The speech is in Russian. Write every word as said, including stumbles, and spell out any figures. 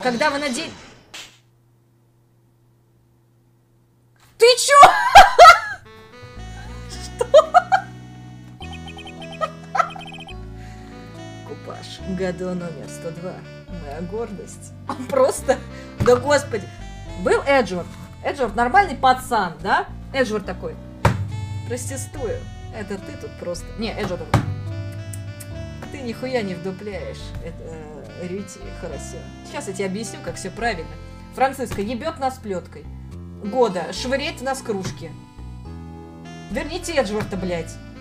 Когда вы надели... Ты чё? Что? Купаж. Году номер сто два. Моя гордость. Просто... Да господи. Был Эджвард. Эджвард нормальный пацан, да? Эджвард такой. Протестую. Это ты тут просто... Не, Эджвард такой. Ты нихуя не вдупляешь. Это э, Рити, хорошо. Сейчас я тебе объясню, как все правильно. Франциска ебет нас плеткой. Года швыряет нас кружки. Верните Эджварда, блядь.